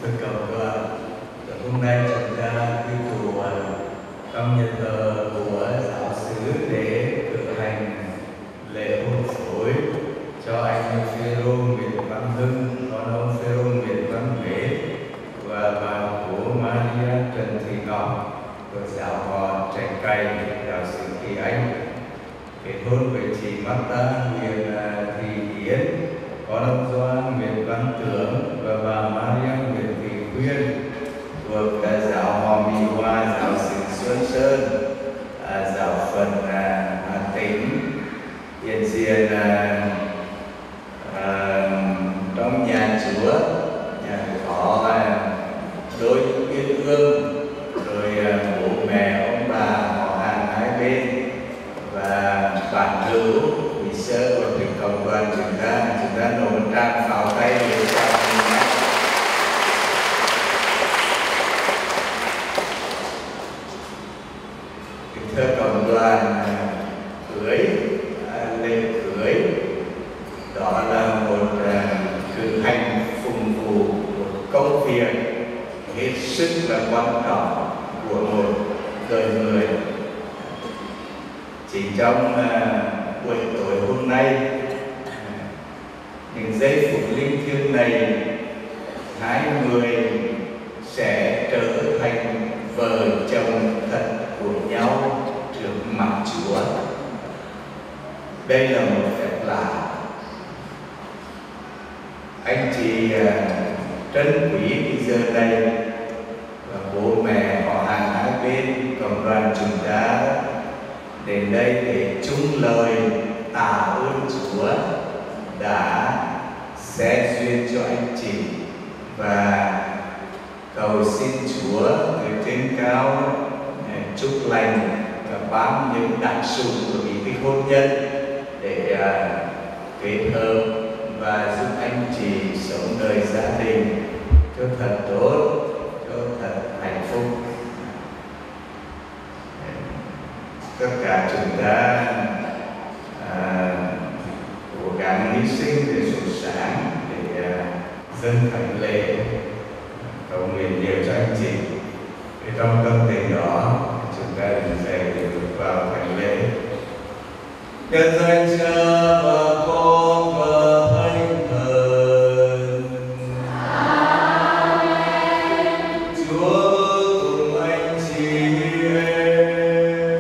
Thưa cộng đoàn, hôm nay chúng ta quy tụ trong nhà thờ của giáo xứ để cử hành lễ hôn phối cho anh Phêrô Nguyễn Văn Hưng, con ông Phêrô Nguyễn Văn Huế và bà cố Maria Trần Thị Ngọc của giáo họ Trạch Cày, giáo xứ Kỳ Anh. Kết hôn với chị Marta Nguyễn Thị Yến, con ông Doan Nguyễn Văn Tưởng và bà Maria Nguyễn Thị Khuyên thuộc giáo họ Mỹ Hoa, giáo xứ Xuân Sơn, giáo phận Hà Tĩnh. Hiện diện trong nhà Chúa có đôi uyên ương, rồi bố mẹ ông bà họ hàng hai bên và bạn hữu quý sơ của tỉnh cộng đoàn chúng ta nổ một tràng pháo tay để chào mừng nhau. Thưa cộng đoàn, lễ cưới đó là một cử hành phụng vụ, một công việc hết sức là quan trọng của một đời người. Chỉ trong buổi tối hôm nay, những giây phút linh thiêng này, hai người sẽ trở thành vợ chồng thật của nhau trước mặt Chúa. Đây là một phép lạ. Anh chị trân quý cái giờ này, và bố mẹ họ hàng hai bên cộng đoàn chúng ta đến đây để chung lời tạ ơn Chúa đã sẽ duyên cho anh chị, và cầu xin Chúa từ trên cao chúc lành và ban những đặc sự của cái hôn nhân để kết hợp và giúp anh chị sống đời gia đình cho thật tốt, cho thật hạnh phúc. Tất cả chúng ta cố gắng hy sinh để xuất sáng để dâng thánh lễ, cầu nguyện nhiều cho anh chị. Thì trong tâm tình đó chúng ta sẽ bước vào thánh lễ. Nhân danh Cha và Con và Thánh Thần. Amen. Chúa cùng anh chị em.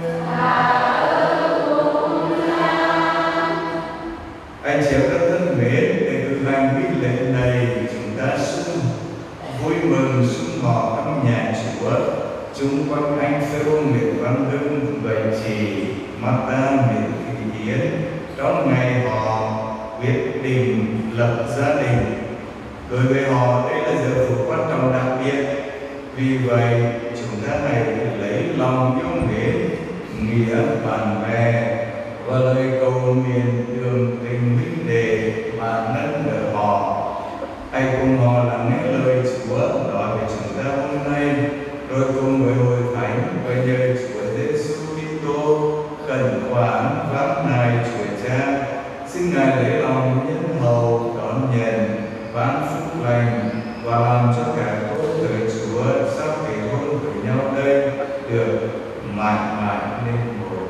Anh chị em rất thân mến, để thực hành nghi lễ này, chúng ta xung vui mừng xung họp trong nhà Chúa, chung quanh anh Phêrô Nguyễn Văn Hưng và chị Marta Nguyễn Thị Yến trong ngày họ quyết định lập gia đình. Đối với họ, đây là giờ phút quan trọng đặc biệt. Vì vậy, chúng ta hãy lấy lòng yêu mến, nghĩa bạn bè và lời cầu nguyện đường tình huynh đệ mà nâng đỡ họ. Hãy cùng họ lắng nghe lời Chúa nói về chúng ta hôm nay, rồi cùng với hội thánh và nhờ Chúa Giêsu Kitô khẩn khoản vác nài Chúa Cha, xin Ngài lấy lòng nhân hậu đón nhận ban phúc lành và làm cho cả tốt đời Chúa sắp kết hôn với nhau đây được mãi mãi nên một.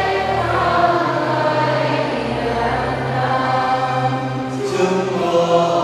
Chúa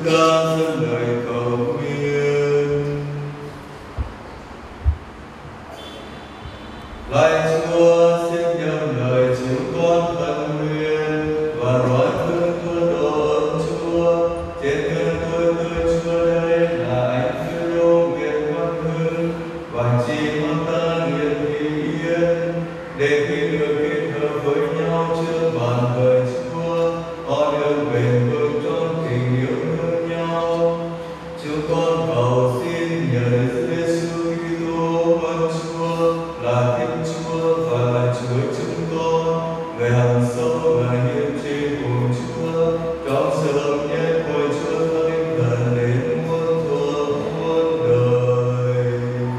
ca dâng lời cầu nguyện. Lạy Chúa, xin nhận lời chúng con thân nguyện và nói thương Chúa độ ơn Chúa. Trên thân tôi Chúa đây là anh Phêrô Nguyễn Văn Hưng và chị Marta Nguyễn Thị Yên, để khi được kết hợp với nhau trước bàn thờ Chúa, họ được bền vững trong tình yêu thương nhau. Chúng con cầu xin nhờ Đức Giêsu Kitô con Chúa là Thiên Chúa và là Chúa chúng con, người hằng sống và hiệp trì cùng Chúa trong sự hợp nhất của Chúa Thánh Thần đến muôn thuở muôn đời.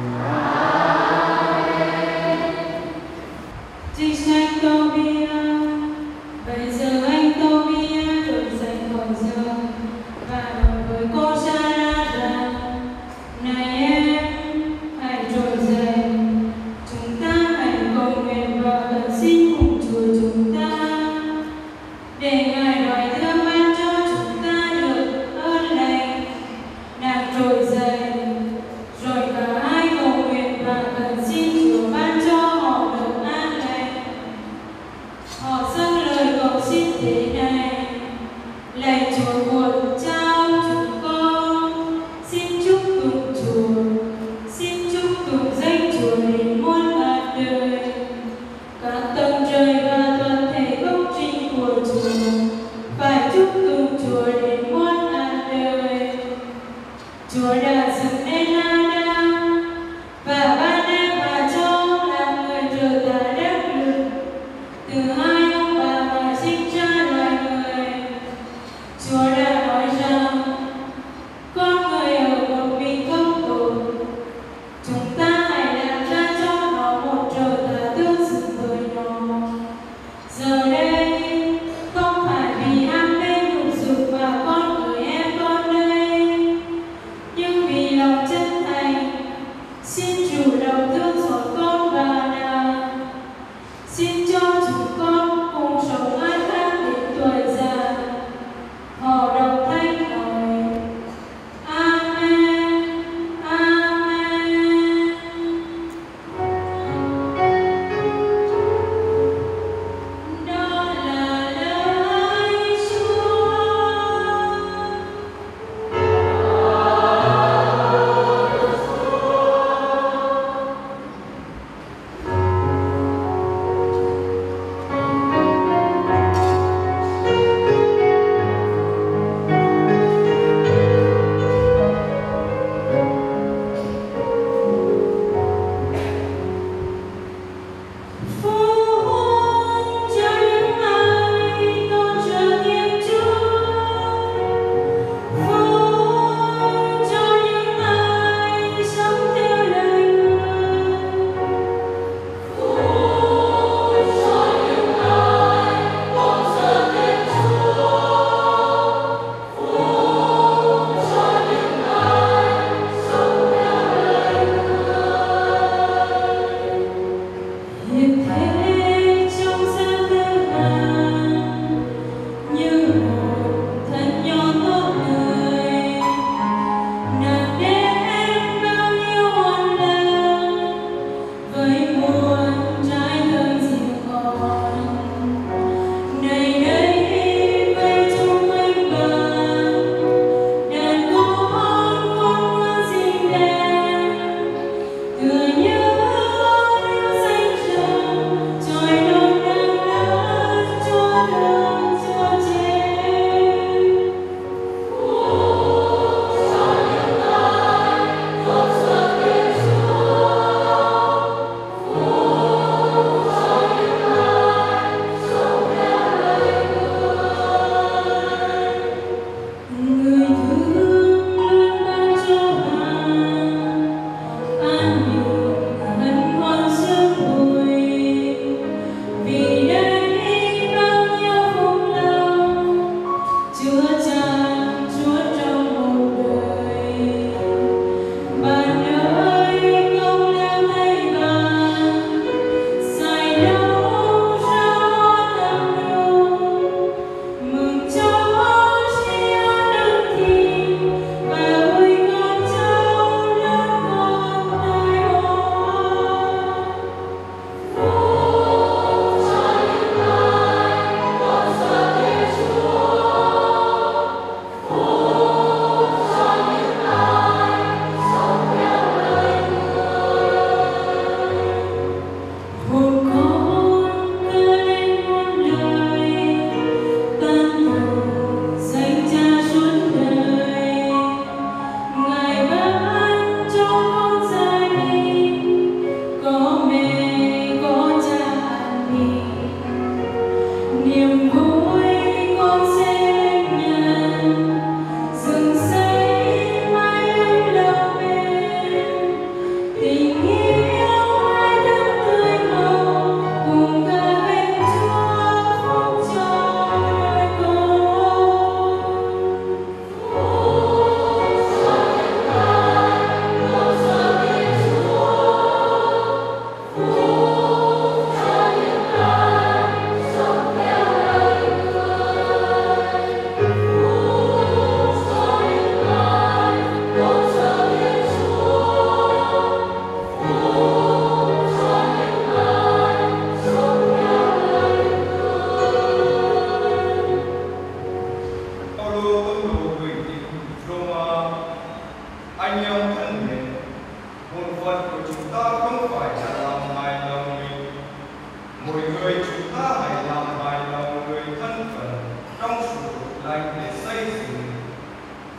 Trích sách Tô-bi-a. Bây giờ anh Tô-bi-a trỗi dậy khỏi giường và nói với cô Sarah rằng: này em, hãy trỗi dậy, chúng ta hãy cầu nguyện và cầu xin cùng Chúa chúng ta, để Ngài đói thương ban cho chúng ta được ơn lành. Nàng trỗi dậy, rồi cả hai cầu nguyện và cầu xin Chúa ban cho họ được an lành. Họ dâng lời cầu xin thế này: lạy Chúa của cha ông chúng con, xin chúc tụng Chúa, xin chúc tụng danh Chúa đến muôn ngàn đời. Các tầng trời và toàn thể công trình của Chúa phải chúc tụng Chúa đến muôn ngàn đời. Chúa đã dựng nên Adam và ban em và cho ông làm người trở tả đắc lực. Từ hai ông bà mà sinh ra loài người. Chúa đã nói rằng con người ở một mình không tội, chúng ta hãy làm ra cho nó một trở tả tương xứng với nó. Giờ đây không phải vì ham mê dục và con người em con đây, nhưng vì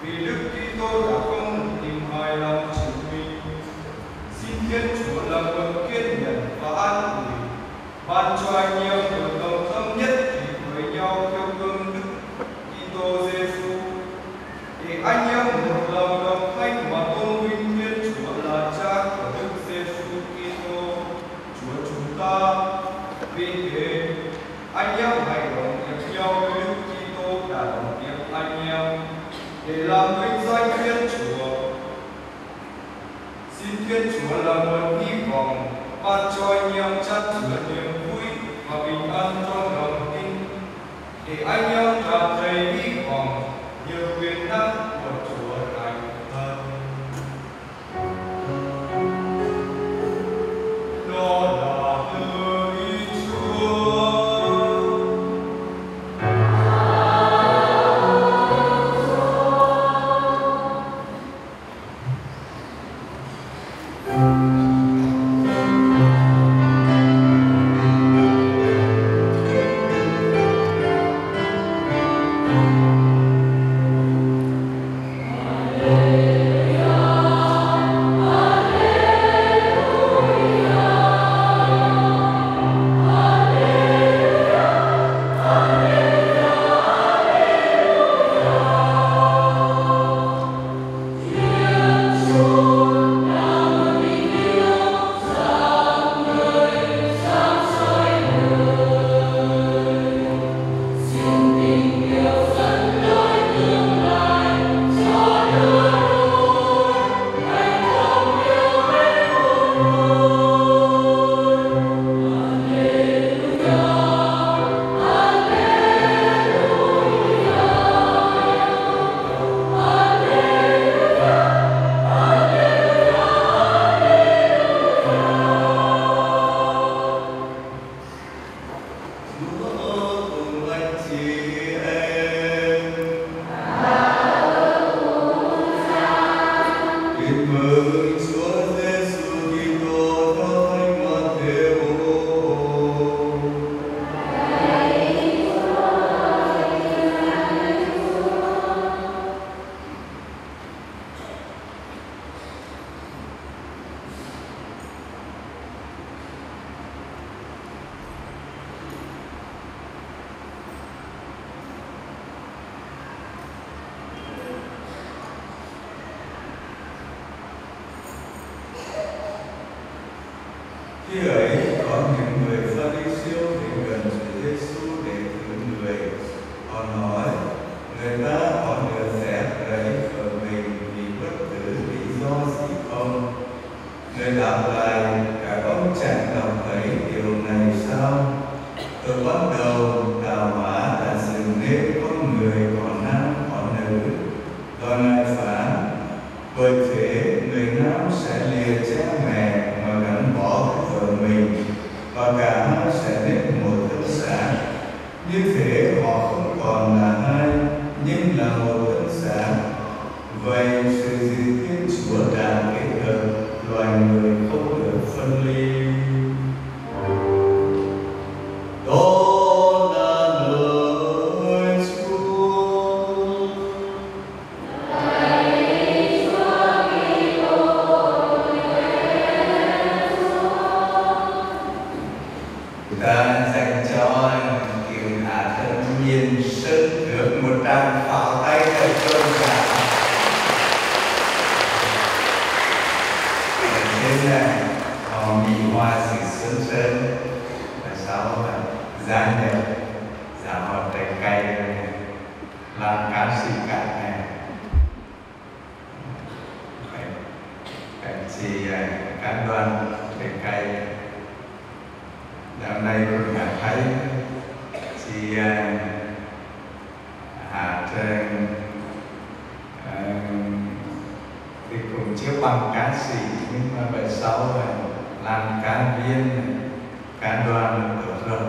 vì Đức Kitô đã không tìm hài lòng chính mình. Xin Thiên Chúa là nguồn kiên nhẫn và an ủi, ban cho anh em được đồng tâm nhất trí với nhau theo gương Đức Kitô Giêsu, để anh em một lòng đồng thanh và tôn vinh Thiên Chúa là Cha của Đức Giêsu Kitô, Chúa chúng ta. Vì thế, anh em hãy đồng nghiệp nhau với Đức Kitô đã đồng nghiệp anh em, để làm vinh danh Thiên Chúa. Xin Thiên Chúa là nguồn hy vọng, ban cho anh em chăn chứa niềm vui và bình an trong lòng tin, để anh em tràn đầy hy vọng như quyền năng của Chúa Thánh Thần. Đó là lời Chúa. Khi ấy có những người Pha-ri-siêu đến gần Chúa Giêsu để thử người. Họ nói, người ta có được phép lấy vợ mình vì bất cứ lý do gì không? Người đáp lại, các ông chẳng đọc thấy điều này sao? Từ bắt đầu, đạo hóa đã dựng nên con người có nam có nữ. Và Ngài phán, bởi thế người nam sẽ lìa cha mẹ mà gắn bó với vợ mình, và cả hai sẽ nên một thân xác. Như thế họ không còn là hai, nhưng là một thân xác. Vậy sự gì Thiên Chúa đã kết hợp, loài người không được phân ly. Đó là lời Chúa. Ta dành cho Kiều Hạ thân nhiên sức được một tràng pháo tay ở trong cả. Thế này, họ bị hoa sự xuân sơn, và sau gia nhập giáo họ trái cây làm ca sĩ cả này. Các chị các đoàn trái cây dạo này cũng đã thấy chị hát thì cũng chưa bằng ca sĩ, nhưng mà về sau làm ca viên, ca đoàn tốt rồi.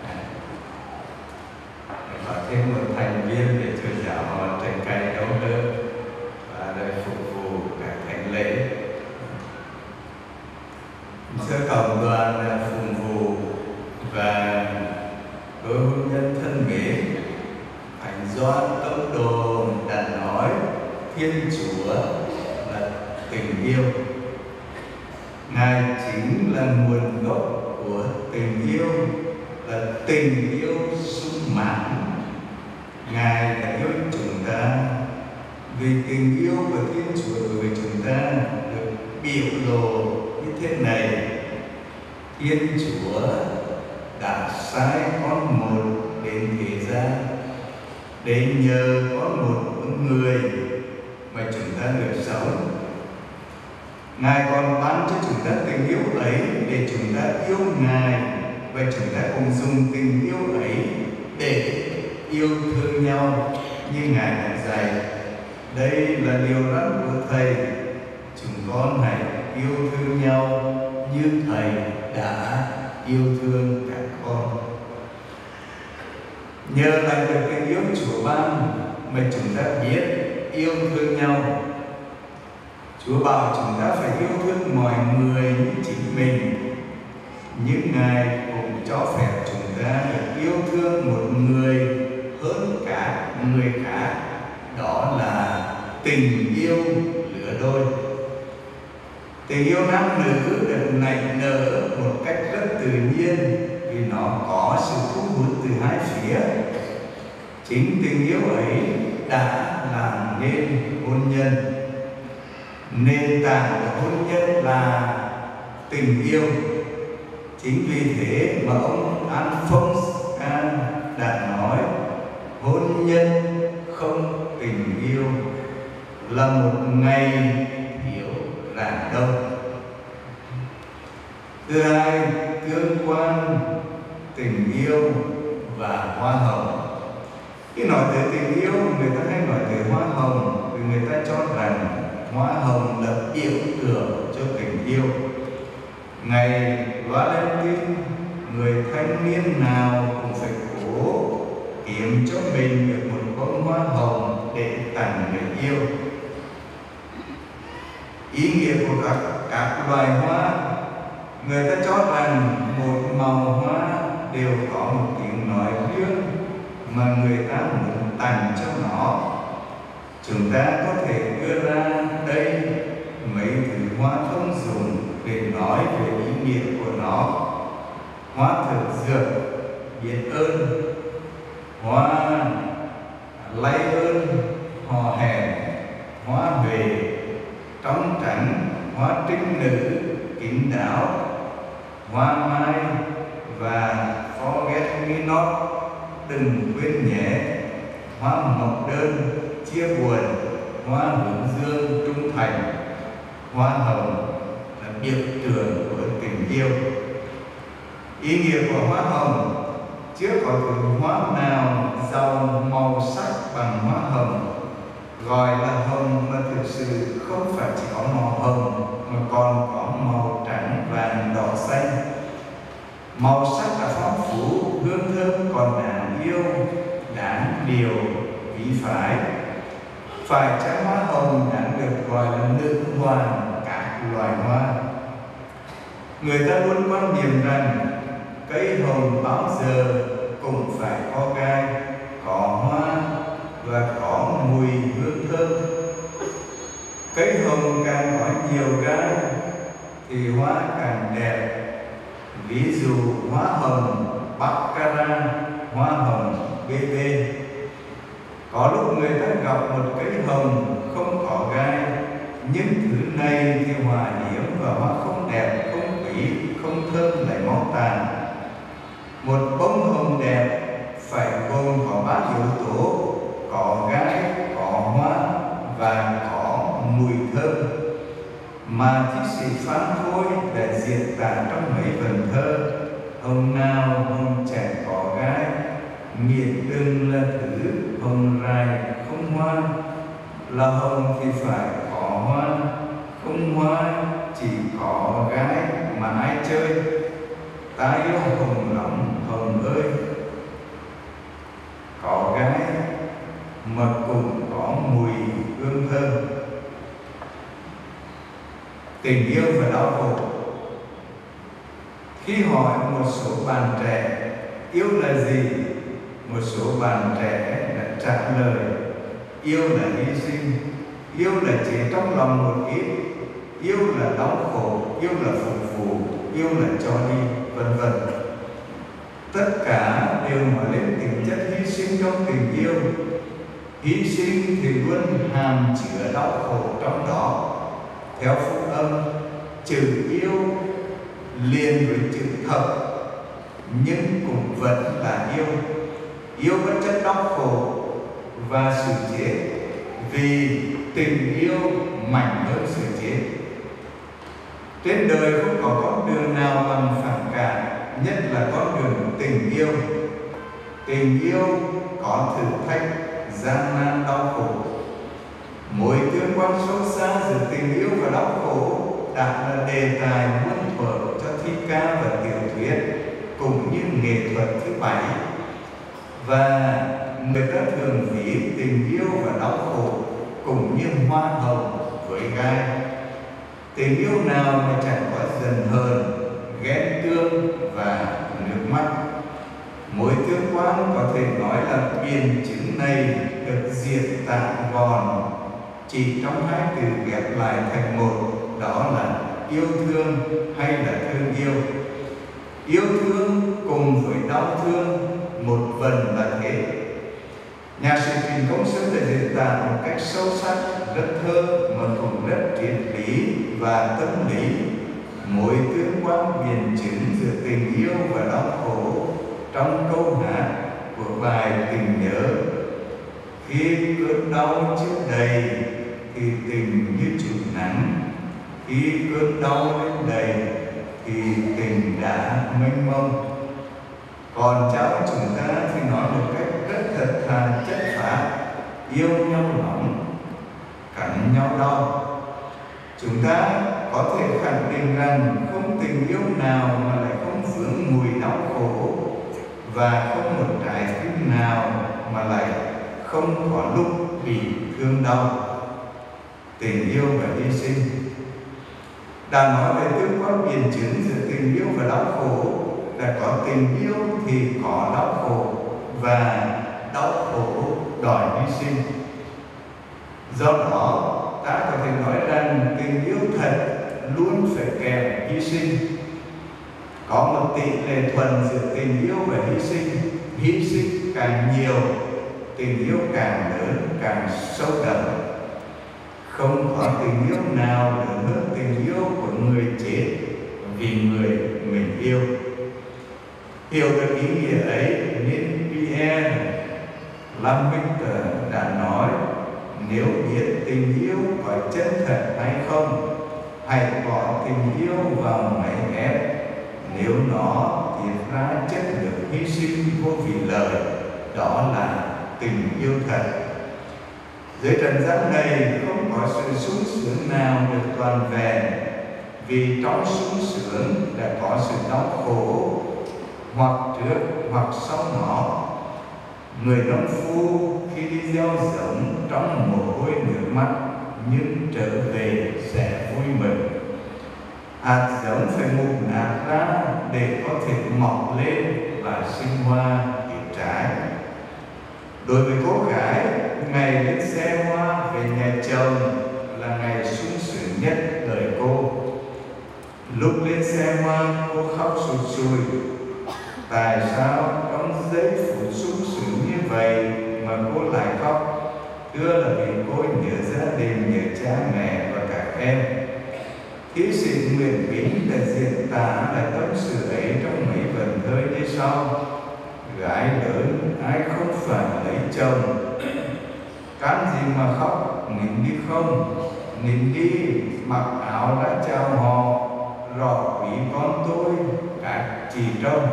Có thêm một thành viên để cho giáo họ trái cây đấu hơn và để phục vụ các thánh lễ. Sơ cộng đoàn phục vụ và đôi hôn nhân thân mến, Thánh Gioan Tông Đồ đã nói Thiên Chúa là tình yêu. Ngài chính là nguồn gốc của tình yêu, là tình yêu sung mãn. Ngài đã yêu chúng ta, vì tình yêu của Thiên Chúa đối với chúng ta được biểu lộ như thế này: Thiên Chúa đã sai con một đến thế gian để nhờ có một người mà chúng ta được sống. Ngài còn ban cho chúng ta tình yêu ấy để chúng ta yêu Ngài, và chúng ta cùng dùng tình yêu ấy để yêu thương nhau như Ngài đã dạy. Đây là điều răn của Thầy: chúng con hãy yêu thương nhau như Thầy đã yêu thương các con. Nhờ lại được tình yêu Chúa ban mà chúng ta biết yêu thương nhau. Chúa bảo chúng ta phải yêu thương mọi người như chính mình, nhưng Ngài cũng cho phép chúng ta được yêu thương một người hơn cả người khác. Đó là tình yêu lứa đôi. Tình yêu nam nữ được nảy nở một cách rất tự nhiên vì nó có sự thu hút từ hai phía. Chính tình yêu ấy đã làm nên hôn nhân. Nền tảng của hôn nhân là tình yêu. Chính vì thế mà ông Alphonse đã nói hôn nhân không tình yêu là một ngày thiếu rạng đông. Thứ hai, tương quan tình yêu và hoa hồng. Khi nói tới tình yêu, người ta hay nói tới hoa hồng, vì người ta cho rằng hoa hồng là biểu tượng cho tình yêu. Ngày Valentine, người thanh niên nào cũng phải cố kiếm cho mình được một bông hoa hồng để tặng người yêu. Ý nghĩa của các loài hoa, người ta cho rằng một màu hoa đều có một tiếng nói riêng mà người ta muốn tặng cho nó. Chúng ta có thể đưa ra đây mấy thứ hoa thông dụng để nói về ý nghĩa của nó: hoa thực dược, biết ơn; hoa lay ơn, hò hẹn; hoa huệ, trong trắng; hoa trinh nữ, kín đáo; hoa mai và forget me not, đừng quên nhé; hoa mộc đơn, chia buồn; hoa hướng dương, trung thành; hoa hồng là biểu tượng của tình yêu. Ý nghĩa của hoa hồng, chưa có thứ hoa nào giàu màu sắc bằng hoa hồng. Gọi là hồng mà thực sự không phải chỉ có màu hồng mà còn có màu trắng, vàng, đỏ, xanh. Màu sắc là phong phú, hương thơm còn đáng yêu, đáng điều, quý phái. Phải chăng hoa hồng đáng được gọi là nữ hoàng các loài hoa? Người ta luôn quan niệm rằng cây hồng bao giờ cũng phải có gai, có hoa và có mùi hương thơm. Cây hồng càng có nhiều gai thì hoa càng đẹp. Ví dụ hoa hồng Baccarat, hoa hồng BB. Có lúc người ta gặp một cây hồng không có gai, nhưng thứ này thì hòa hiếm và hoa không đẹp, không quý, không thơm lại máu tàn. Một bông hồng đẹp phải gồm có 3 yếu tố: có gai, có hoa và có mùi thơm. Mà thi sĩ Phan Khôi đã diễn tả trong mấy vần thơ: hồng nào hồng chẳng có gai, nghiệt đừng là thứ hồng rai không hoa. Là hồng thì phải có hoa, không hoa chỉ có gai mà ai chơi. Ta yêu hồng lắm hồng ơi, có gai mà cũng có mùi hương thơm. Tình yêu và đau khổ. Khi hỏi một số bạn trẻ yêu là gì, một số bạn trẻ đã trả lời: yêu là hy sinh, yêu là chỉ trong lòng một ít, yêu là đau khổ, yêu là phục vụ, yêu là cho đi, vân vân. Tất cả đều nói lên tính chất hy sinh trong tình yêu. Hy sinh thì luôn hàm chứa đau khổ trong đó. Theo phúc âm, chữ yêu liền với chữ thật, nhưng cũng vẫn là yêu. Yêu bất chấp đau khổ và sự chết, vì tình yêu mạnh hơn sự chết. Trên đời không có con đường nào bằng phản cảm, nhất là con đường tình yêu. Tình yêu có thử thách, gian nan, đau khổ. Mối tương quan sâu xa giữa tình yêu và đau khổ đã là đề tài muôn thuở cho thi ca và tiểu thuyết, cũng như nghệ thuật thứ 7. Và người ta thường ví tình yêu và đau khổ cũng như hoa hồng với gai. Tình yêu nào mà chẳng có giận hờn, ghen tương và nước mắt. Mối tương quan có thể nói là biên chứng này được diễn tả gọn chỉ trong 2 từ ghép lại thành một, đó là yêu thương hay là thương yêu. Yêu thương cùng với đau thương một phần là thế. Nhà sĩ Trịnh Công Sơn đã diễn tả một cách sâu sắc, rất thơ mà cũng rất triết lý và tâm lý mối tương quan biên chứng giữa tình yêu và đau khổ trong câu hát của bài Tình Nhớ. Khi cơn đau chưa đầy thì tình như trụ nắng, khi cơn đau lên đầy thì tình đã mênh mông. Còn cháu chúng ta thì nói một cách rất thật thà chất phác, yêu nhau lắm, cắn nhau đau. Chúng ta có thể khẳng định rằng không tình yêu nào mà lại không vướng mùi đau khổ, và không một trái tim nào mà lại không có lúc bị thương đau. Tình yêu và hy sinh. Đã nói về tương quan biên chứng giữa tình yêu và đau khổ, đã có tình yêu thì có đau khổ, và đau khổ đòi hy sinh. Do đó, ta có thể nói rằng tình yêu thật luôn phải kèm hy sinh. Có một tỷ lệ thuần giữa tình yêu và hy sinh càng nhiều, tình yêu càng lớn, càng sâu đậm. Không có tình yêu nào lớn hơn tình yêu của người chết vì người mình yêu. Hiểu được ý nghĩa ấy nên Pierre Lamberter đã nói, nếu biết tình yêu có chân thật hay không, hãy bỏ tình yêu vào máy ép. Nếu nó tiết ra chất lượng hy sinh vô vị lợi, đó là tình yêu thật. Dưới trần gian này không có sự sung sướng nào được toàn vẹn, vì trong sung sướng đã có sự đau khổ, hoặc trước hoặc sau nó. Người nông phu khi đi gieo giống trong mồ hôi nước mắt, nhưng trở về sẽ vui mừng. Hạt giống phải mục nát ra để có thể mọc lên và sinh hoa kết trái. Đối với cô gái, ngày lên xe hoa về nhà chồng là ngày sung sướng nhất đời cô. Lúc lên xe hoa, cô khóc sụt sùi. Tại sao trong giây phút sung sướng như vậy mà cô lại khóc? Thưa là vì cô nhớ gia đình, nhớ cha mẹ và các em. Thi sĩ Nguyễn Bính đã diễn tả lại tâm sự ấy trong mấy vần thơ như sau: gái lớn ai không phải lấy chồng, can gì mà khóc, nín đi không, nín đi, mặc áo đã chào họ, rõ quý con tôi các chị trông.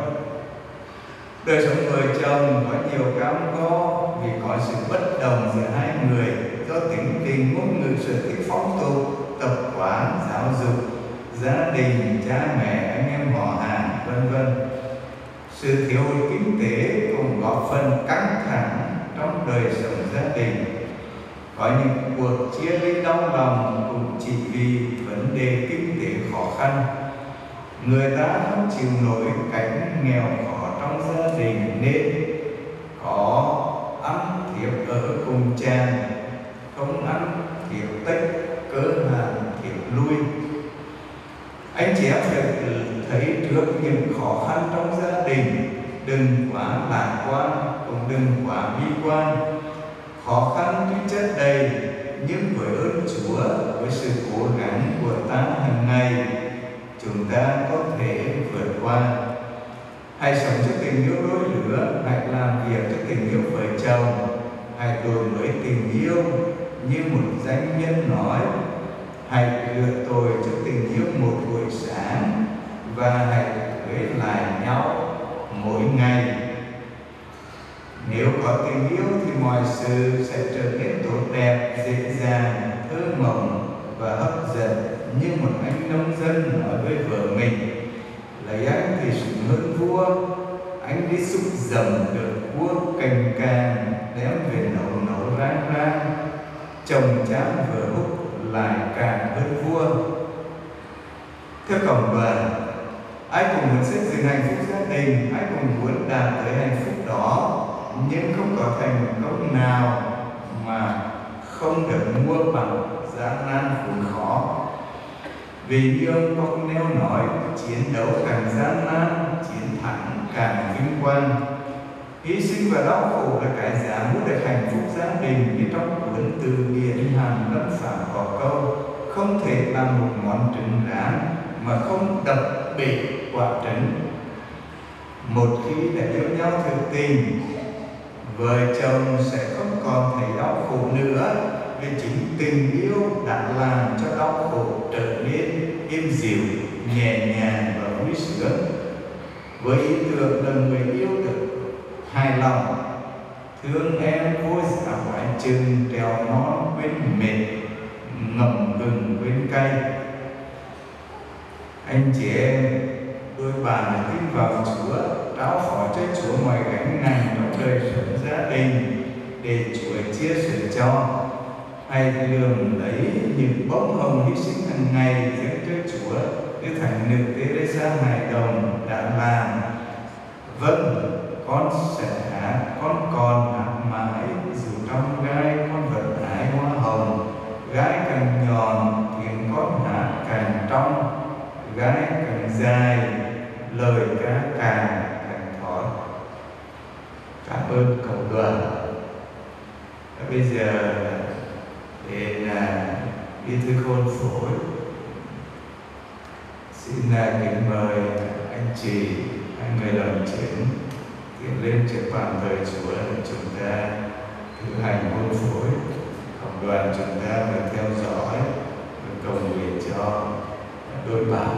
Đời sống vợ chồng có nhiều cam go vì có sự bất đồng giữa hai người do tính tình, ngôn ngữ, sở thích, phong tục, tập quán, giáo dục, gia đình, cha mẹ, anh em họ hàng, vân vân. Sự thiếu hụt kinh tế cũng góp phần căng thẳng trong đời sống gia đình. Có những cuộc chia ly đau lòng cũng chỉ vì vấn đề kinh tế khó khăn. Người ta không chịu nổi cảnh nghèo khó trong gia đình nên có ăn thiệp ở cùng chàng, không ăn thiệp tích, cớ hạn thiệp lui. Anh chị em phải thấy trước những khó khăn trong gia đình, đừng quá lạc quan, cũng đừng quá bi quan. Khó khăn tuy chất đầy, nhưng với ơn Chúa, với sự cố gắng của ta hàng ngày, chúng ta có thể vượt qua. Hãy sống cho tình yêu đôi lứa, hãy làm việc cho tình yêu vợ chồng, hãy đổi mới tình yêu như một danh nhân nói, hãy rửa tội cho tình yêu một buổi sáng và hãy cưới lại nhau mỗi ngày. Nếu có tình yêu thì mọi sự sẽ trở nên tốt đẹp, dễ dàng, thơ mộng và hấp dẫn, như một anh nông dân nói với vợ mình: lấy anh thì sủng hơn vua, anh đi xúc dầm được vua cành càng, đem về nấu rang, chồng chán vợ hút lại càng hơn vua. Theo cộng đoàn, ai cũng muốn xây dựng hạnh phúc gia đình, ai cũng muốn đạt tới hạnh phúc đó, nhưng không có thành công nào mà không được mua bằng gian nan khốn khó. Vì như ông Cornell nói, chiến đấu càng gian nan, chiến thắng càng vinh quang. Hy sinh và đau khổ là cái giá mua được hạnh phúc gia đình, như trong cuốn Từ điển Hàn Lâm Phạm có câu: không thể làm một món trứng rán mà không đập bể quả trứng. Một khi đã yêu nhau thực tình, vợ chồng sẽ không còn thấy đau khổ nữa, vì chính tình yêu đã làm cho đau khổ trở nên êm dịu, nhẹ nhàng và vui sướng. Với ý tưởng là người yêu được hài lòng, thương em vô giá quả chừng, trèo non quên mệt, ngậm gừng quên cay. Anh chị em, đôi bạn đã tin vào Chúa, trao phó cho Chúa mọi gánh nặng trong đời sống gia đình để Chúa chia sẻ cho. Hãy lường lấy những bông hồng hy sinh hàng ngày dâng cho Chúa như thánh nữ Teresa Hài Đồng đã làm. Vâng, con sẽ hát, con còn hát mãi, dù trong gai con vẫn hái hoa hồng. Gai càng nhọn, tiếng con hát càng trong, gai càng dài, lời ca càng thói. Cảm ơn cộng đoàn. Bây giờ đến bí thư khôn phối xin kính mời anh chị, hai người làm chứng tiến lên trước bàn thờ Chúa để chúng ta thực hành hôn phối. Cộng đoàn chúng ta phải theo dõi và cầu nguyện cho đôi bạn.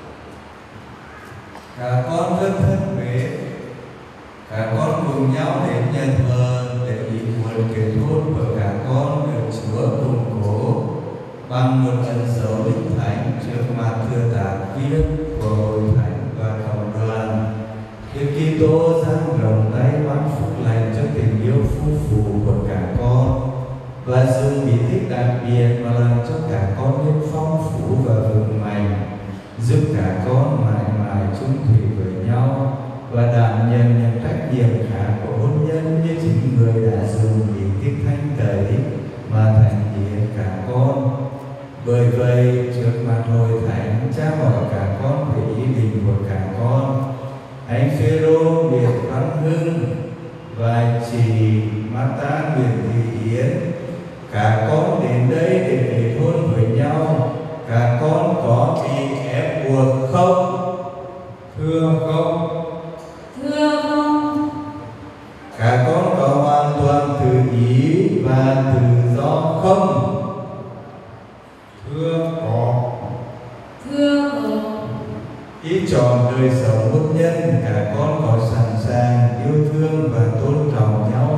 Cả con rất thân mến, cả con cùng nhau đến nhà thờ để ý muốn kết hôn của cả con được Chúa củng cố bằng một ân dấu linh thánh trước mặt thừa tạc viên của hội thánh và cộng đoàn. Đức Kitô dang rộng tay ban phúc lành cho tình yêu phu phụ của cả con và dùng bí tích đặc biệt mà làm cho cả con nên phong phú và vững mạnh, giúp cả con mãi mãi chung thủy với nhau và đảm nhận những trách nhiệm khác của hôn nhân như chính người đã dùng bí tích thanh tẩy mà thành hiện cả con. Bởi vậy, trước mặt hội thánh, cha hỏi cả con về ý định của cả con. Anh Phêrô Nguyễn Văn Hưng và chị Marta Nguyễn Thị Yến, cả con đến đây để kết hôn với nhau. Cả con có bị ép buộc không? Thưa không. Thưa không. Cả con có hoàn toàn tự ý và tự do không? Thưa có. Thưa có. Khi chọn đời sống hôn nhân, cả con có sẵn sàng yêu thương và tôn trọng nhau?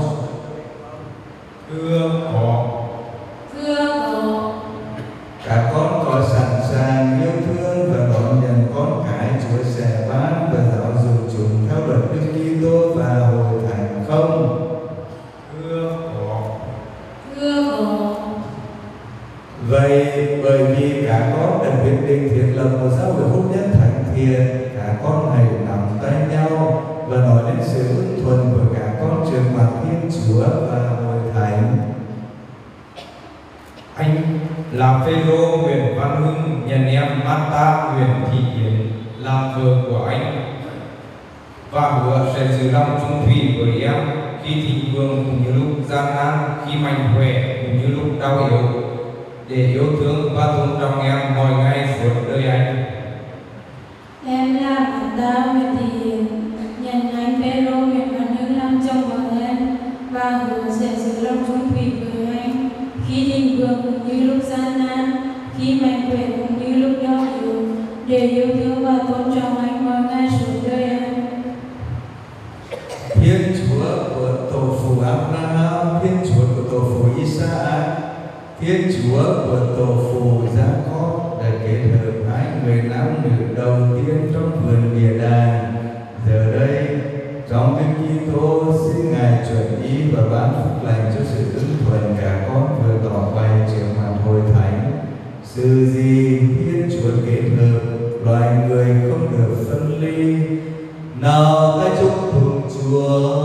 Thưa có. Thưa có. Cả con có sẵn sàng yêu thương và đón nhận con cái Chúa sẽ ban và giáo dục chúng theo luật Đức Kitô và hội thánh không? Thưa có. Thưa có. Vậy bởi vì cả con đã quyết định thiết lập một xã hội hôn nhân thánh thiện, cả con hãy nắm tay nhau và nói đến sự ưng thuận của cả con trước mặt Thiên Chúa và hội thánh. Anh là Phêrô huyện Văn Hưng, nhận em Marta huyện Thị Yến làm vợ của anh, và hứa sẽ giữ lòng trung thủy với em khi thịnh vượng cũng như lúc gian nan, khi mạnh khỏe cũng như lúc đau yếu, để yêu thương và tôn trọng em mọi ngày suốt đời anh. Em là Marta huyện Thị Yến, nhận anh Phêrô huyện Văn Hưng làm chồng vợ em, và hứa sẽ giữ lòng trung thủy với anh khi thịnh vượng cũng như lúc gian nan, khi mạnh khỏe cũng như lúc đau yếu, để yêu thương và tôn trọng anh mọi ngày suốt đời anh. Thiên Chúa của tổ phụ Abraham, Thiên Chúa của tổ phụ Isaac, Thiên Chúa của tổ phụ Jacob đã kết hợp hai người nam nữ đầu tiên trong vườn địa đàng. Giờ đây, trong Đức Kitô xin Ngài chuẩn ý và ban phúc lành cho sự ưng thuận cả con vừa tỏ bày trước mặt hội thánh. Sự gì Thiên Chúa kết hợp, loài người không được phân ly. Nào ta chúc tụng Chúa.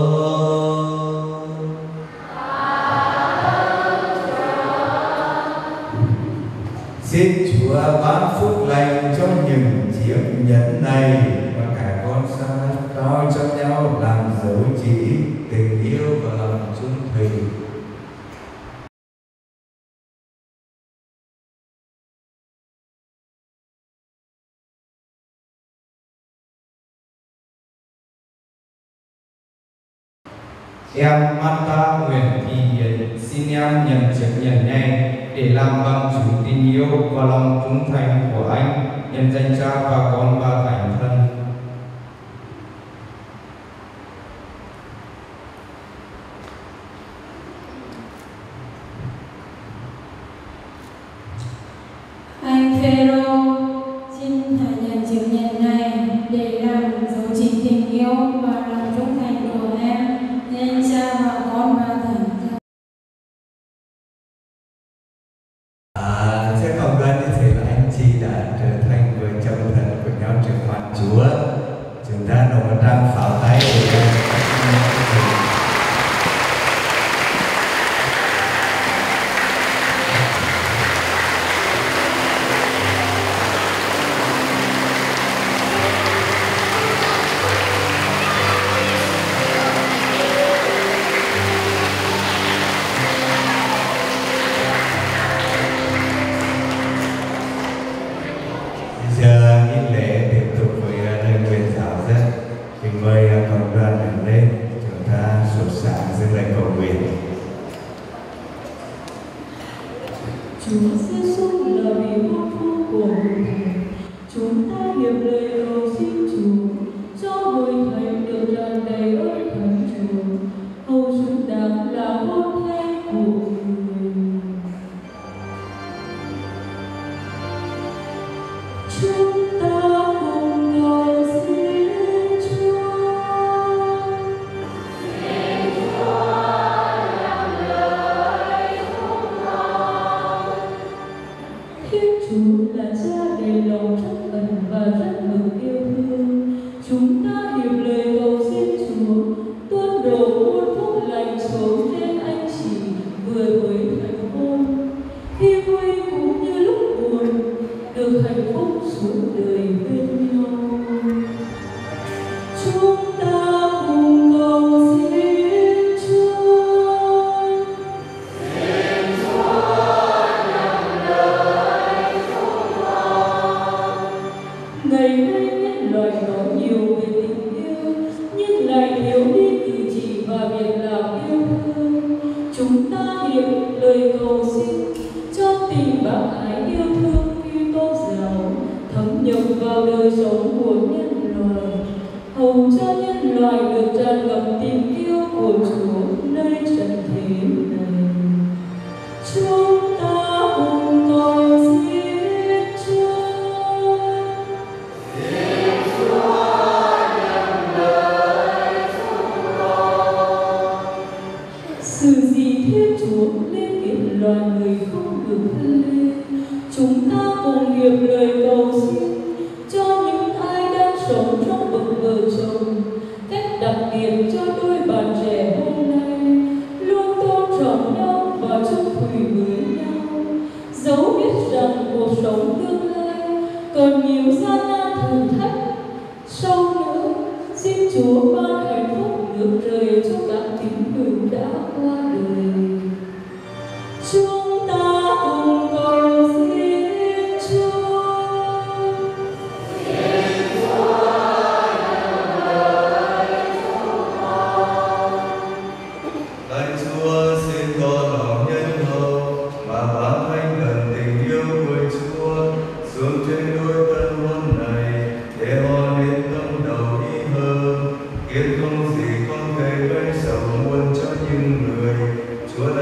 Xin Chúa ban phúc lành cho những chiếc nhẫn này và cả con sa trao cho nhau làm dấu chỉ tình yêu và lòng trung thủy. Em Marta huyện Thị Yến xin em nhận chiếc nhẫn này để làm bằng chứng tình yêu và lòng trung thành của anh nhân danh Cha và Con và Thánh Thần. Anh Phêrô xin hãy nhận chiếc nhẫn này để làm dấu chỉ tình yêu và lòng trung thành của em nên Cha và Con và Thánh Thần. Sẽ không đơn như thế là anh chị đã trở thành vợ chồng thật của nhau trước mặt Chúa. Chúng ta nổ một tràng pháo tay để giờ nghi lễ tiếp tục với lời nguyện giáo dân. Kính mời cộng đoàn đứng lên, chúng ta sốt sắng dâng lời cầu nguyện. Chúa Giêsu là vị vua phu của hội thánh, chúng ta hiệp lời cầu xin Chúa cho hội thánh được tràn đầy ơn thánh Chúa, hầu xứng đáng là hôn thê của người. Chúng ta cùng cầu xin Chúa. Thiên Chúa là Cha đầy lòng trắc ẩn và rất mực yêu thương. Chúng ta hiệp lời cầu xin Chúa tuôn đổ muôn phúc lành xuống trên anh chị vừa mới thành hôn, khi vui cũng như lúc buồn, được hạnh phúc suốt đời bên nhau. Chúng ta cùng cầu xin Chúa. Ngày nay nhân loại nói nhiều về tình yêu, nhưng lại thiếu đi cử chỉ và việc làm yêu thương. Chúng ta hiệp lời cầu xin cho tình bác ái yêu thương Kitô giáo thấm nhập vào đời sống của nhân loại, hầu cho nhân loại được tràn ngập tình yêu của Chúa nơi trần thế này. Chúng ta cùng cầu xin Chúa. Sự gì Thiên Chúa liên kết loài người không được phân ly. Chúng ta cùng hiệp lời cầu xin cho những ai đang sống trong bậc vợ chồng, cách đặc biệt cho đôi bạn trẻ hôm nay luôn tôn trọng nhau và chung thủy với nhau, dấu sống tương lai còn nhiều gian nan thử thách. Sau nữa, xin Chúa ban hạnh phúc nước trời cho các tín hữu đã qua đời. Chúng ta cùng cầu xin Chúa. Lạy Chúa, xin có lòng nhân hậu mà ban thánh thần tình yêu của Chúa xuống trên đôi tân hôn này, để họ nên tâm đầu ý hơn, biết không gì không thể gây sầu muôn cho những người Chúa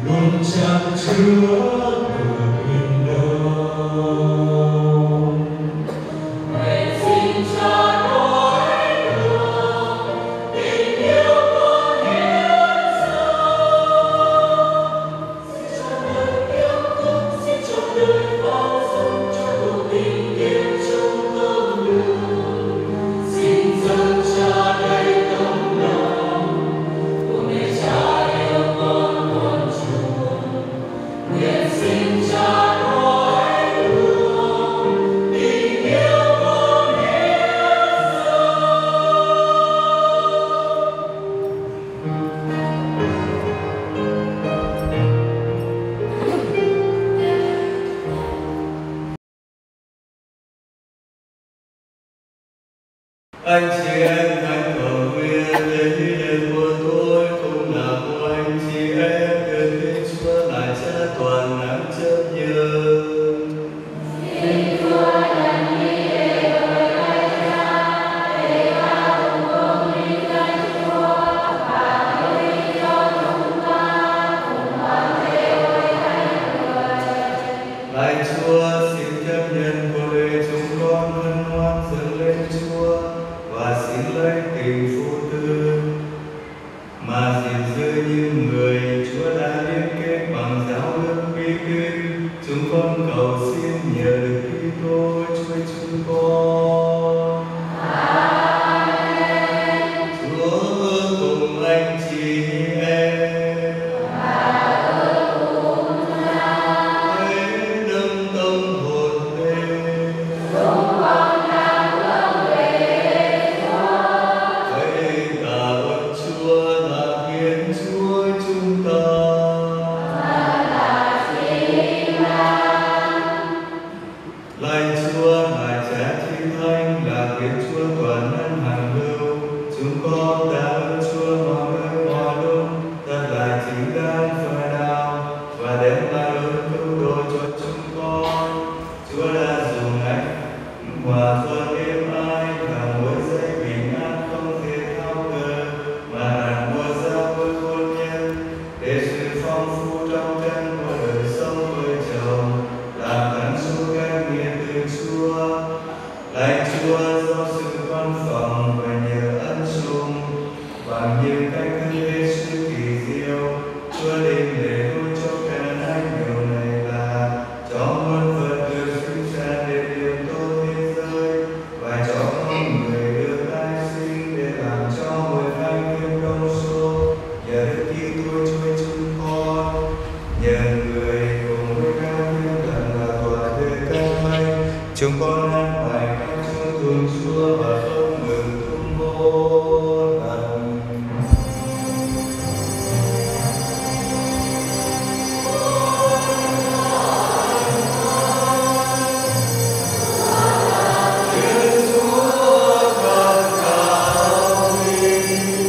luôn chan chứa từ biển đông. Nguyện xin cho nỗi buồn tình yêu con hiến dâng, xin cho đời yêu thương, xin cho đời bao dung, cho cuộc tình yêu trong con đường. Xin dâng cha đầy tấm lòng của mẹ cha yêu con muôn chuông. Nguyện xin cha nỗi buồn tình yêu con hiến dâng. Anh chị em hãy cầu nguyện để đêm của tôi cũng là của anh chị em, được Thiên Chúa là Cha toàn năng chấp nhận. Lạy Chúa, xin chấp nhận của đời chúng con hân hoan dâng lên Chúa và xin lấy tình phụ tư mà gìn giữ những người Chúa đã liên kết bằng giáo ước bí kinh. Chúng con cầu xin nhờ Đức Kitô Chúa chúng con. Amen. Chúa cùng anh chị em. Hãy nâng tâm hồn lên. Hãy tạ ơn Chúa là Thiên Chúa chúng ta. Lạy Chúa là Cha Thiên Thánh, là Thiên Chúa toàn năng hằng hữu. Chúng con tạ ơn Chúa mọi nơi mọi lúc, tất là chính đáng phải đạo và đem lại ơn cứu độ cho chúng con. Chúa đã dùng ánh hòa thuận êm ái và mỗi giây bình an không thể thao gỡ, mà hẳn mua ra với hôn nhân để sự phong phú trong tranh của đời sống vợ chồng làm gắn suốt các nghĩa từ Chúa. Lạy Chúa, do sự quan phòng và nhờ ân sủng bằng nhiều cách thân thế sự kỳ diệu, Chúa định để tôi cho cả hai điều này là cho muôn vật được sinh ra để điều tốt thế giới và cho con người được tái sinh để làm cho mỗi hai thêm đông số. Nhờ Đức Kitô Chúa chúng con, nhờ người cùng với các thiên thần và tòa thế các mây, chúng con an bài các chúa thương Chúa và không ngừng tung hô rằng Thiên Chúa con cao vinh.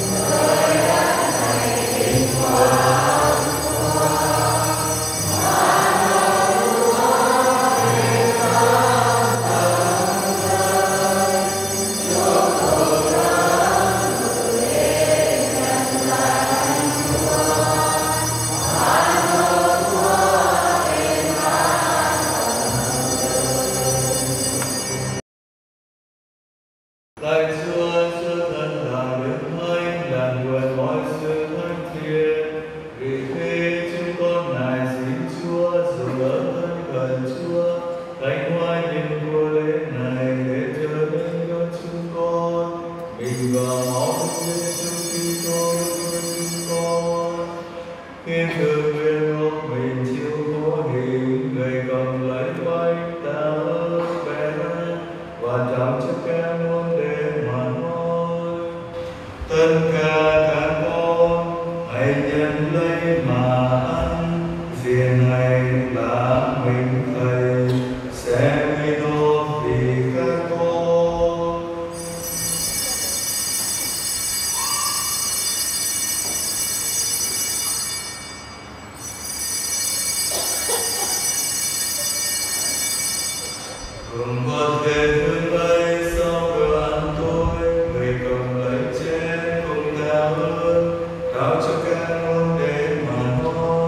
Lạy Chúa, Chúa thân là Đức Thánh, là nguồn mọi sự thánh thiện. Vì thế chúng con nài xin Chúa dùng đỡ thân gần Chúa, thánh hóa nhân của lễ này để trở nên cho chúng con mình và máu Đức Giêsu Kitô của chúng con. Thiên thượng nguyện ngọc mình chịu khổ hình, người cầm lấy vai ta ơn bé và trao cho các muôn để mà nói. Tất cả các con hãy nhận lấy mà ăn, việc này là mình Thầy sẽ ghi đô vì các con. Cùng con về thương lấy sau bữa ăn tối, người cầm lấy chén cùng ta ơn, trao cho các môn để mà nói.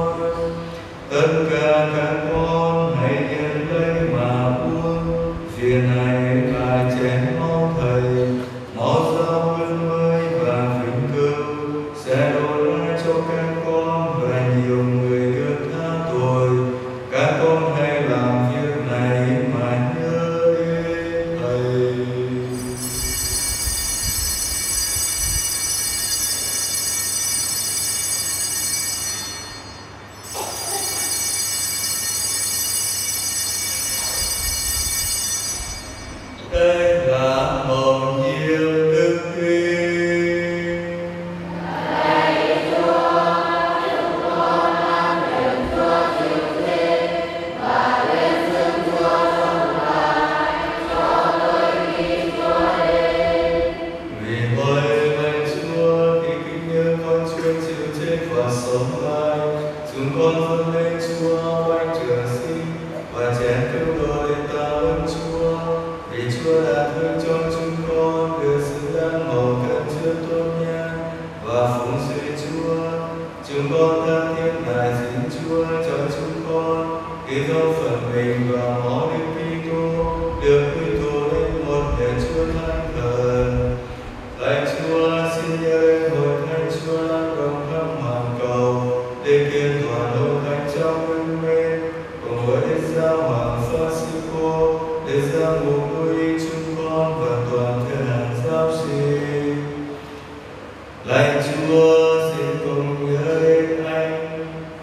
tất cả các con hãy nhận lấy mà uống. Việc này là chén máu Thầy, máu giao ơn mới và vĩnh cửu, sẽ đổ ra cho các con và nhiều người được tha tội. Các con hãy làm việc này mà nhớ đến Thầy. Đây là mầu nhiệm Đức Kinh. Vì vậy lạy Chúa, khi kính nhớ con Chúa chịu chết và sống lại, chúng con vâng lên Chúa oanh trường sinh và chén cứu độ để tạ ơn Chúa. Vì Chúa đã thương cho chúng con được xứng đáng mầu cân chứa tôn nhang và phụng sự Chúa. Chúng con tha thiết nài xin Chúa cho chúng con khi dâng phần mình và máu Đức Kitô được quy tụ lên một để Chúa thánh thần. Lạy Chúa, xin nhớ đến hội thánh Chúa lan rộng khắp hoàn cầu để kiện toàn hội thánh trong vinh mến cùng với Đức Giáo Hoàng Francisco để ra ngục nuôi chúng con và toàn thể hàng giáo sĩ. Lạy Chúa, xin cùng nhớ đến anh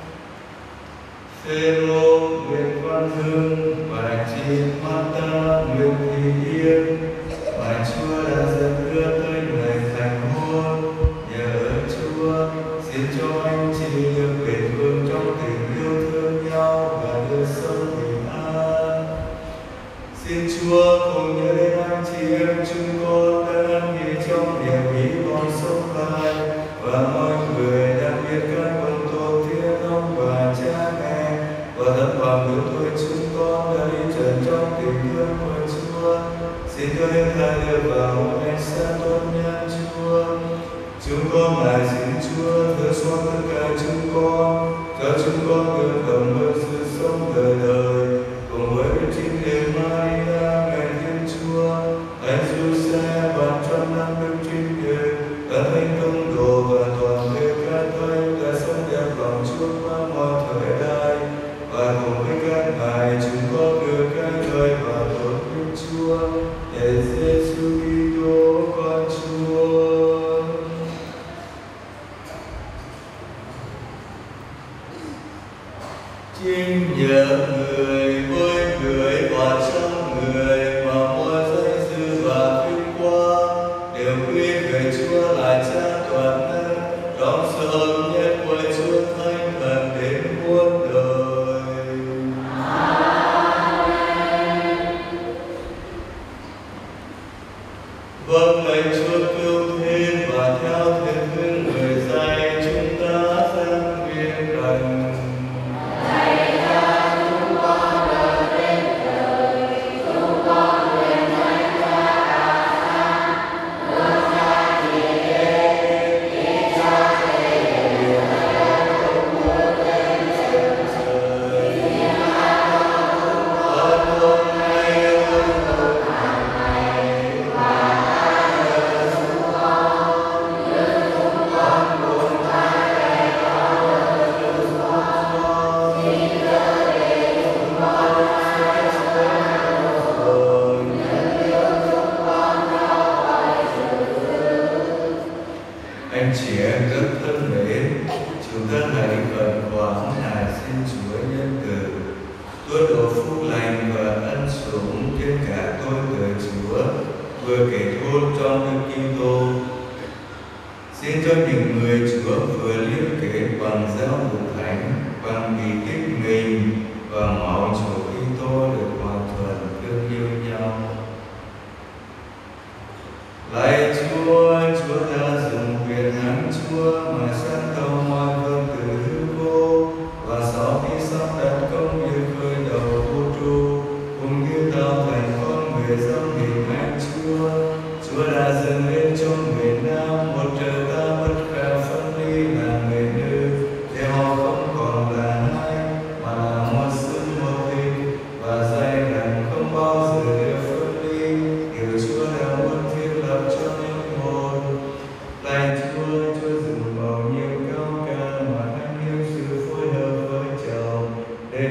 Phêrô, Nguyễn Văn Hưng và chị Marta, Nguyễn Thị Yên mà Chúa đã dẫn đưa tới ngày thành hôn. Nhờ ơn Chúa, xin cho anh chị được bền vững trong tình yêu thương nhau và được sống bình an. Xin Chúa cùng nhớ đến anh chị em chúng con đã nghỉ trong niềm hy vọng sống lại và mọi người, đặc biệt các bậc tổ tiên ông bà cha mẹ và tất cả lứa tuổi chúng con đã đi trần trong tình thương của Chúa. Xin cho hết thảy được vào ngày sẽ tốt nhân Chúa. Chúng con lại xin Chúa thương xót tất cả chúng con, cho chúng con được hưởng được sự sống đời đời cùng với Đức Trinh Nữ Maria mẹ Thiên Chúa, Thánh Giuse và trăm năm Đức Trinh Nữ, các thánh tông đồ và toàn thể các thánh đã sống đẹp lòng Chúa qua mọi thời đại, và cùng với các ngài chúng con được cái lời và tôn vinh Chúa nhờ Giêsu Kitô con Chúa. Chính nhờ người với người và trong người mà mọi danh dự và vinh quang đều quy về Chúa là Cha toàn năng, trong sự hợp nhất của Chúa Thánh Thần đến muôn đời. Vâng lạy Chúa cứu thế và theo thiên hướng người dạy chúng ta dâng nguyện rằng anh chị em rất thân mến, chúng ta hãy khẩn khoản nài xin Chúa nhân từ tuốt đổ phúc lành và ân sủng trên cả tôi đời Chúa vừa kể thôn cho Đức Kitô. Xin cho những người Chúa vừa liên kết bằng giao hội thánh, bằng bí tích mình và máu Chúa Kitô được hòa thuận thương yêu nhau. Lạy Chúa, Chúa đã dùng quyền năng Chúa mà sáng tạo mọi vật từ hư vô, và sau khi sắp đặt công việc khởi đầu vũ trụ cũng như tạo thành con người trong hình ảnh Chúa, Chúa đã dâng lên cho người nam một trợ ta bất khả phân ly là người nữ, để họ không còn là hai